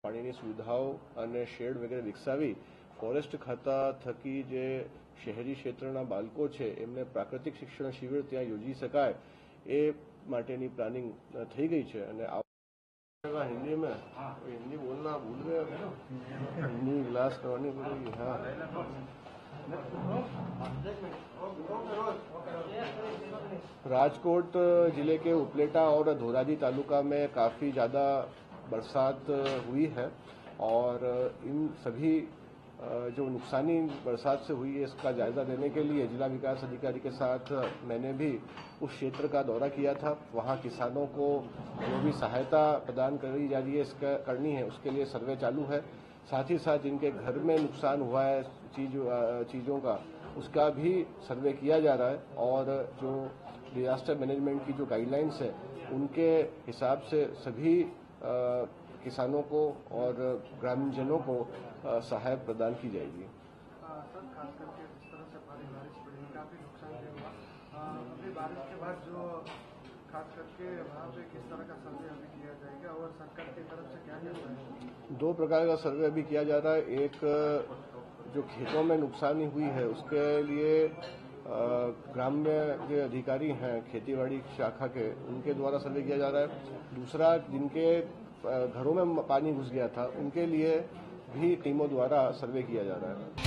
પાણીની સુવિધાઓ અને શેડ વગેરે વિકસાવી ફોરેસ્ટ ખાતા થકી જે શહેરી ક્ષેત્રના બાળકો છે એમને પ્રાકૃતિક શિક્ષણ શિબિર ત્યાં યોજી શકાય એ માટેની પ્લાનિંગ થઈ ગઈ છે અને हिंदी में हिंदी बोलना भूल गए हिंदी क्लास करवानी पड़ेगी। हाँ, राजकोट जिले के उपलेटा और धोराजी तालुका में काफी ज्यादा बरसात हुई है और इन सभी जो नुकसानी बरसात से हुई है इसका जायजा लेने के लिए जिला विकास अधिकारी के साथ मैंने भी उस क्षेत्र का दौरा किया था। वहां किसानों को जो भी सहायता प्रदान करी जा रही है इसका करनी है उसके लिए सर्वे चालू है। साथ ही साथ जिनके घर में नुकसान हुआ है चीजों का उसका भी सर्वे किया जा रहा है और जो डिजास्टर मैनेजमेंट की जो गाइडलाइंस है उनके हिसाब से सभी किसानों को और ग्रामीणजनों को सहायता प्रदान की जाएगी। सर, खास करके जिस तरह से भारी बारिश पड़ी काफी नुकसान हुआ, अभी बारिश के बाद जो खास करके वहाँ पे किस तरह का सर्वे अभी किया जाएगा और सरकार की तरफ से क्या क्या है? दो प्रकार का सर्वे अभी किया जा रहा है। एक जो खेतों में नुकसानी हुई है उसके लिए ग्राम्य जो अधिकारी हैं खेतीबाड़ी शाखा के उनके द्वारा सर्वे किया जा रहा है। दूसरा जिनके घरों में पानी घुस गया था उनके लिए भी टीमों द्वारा सर्वे किया जा रहा है।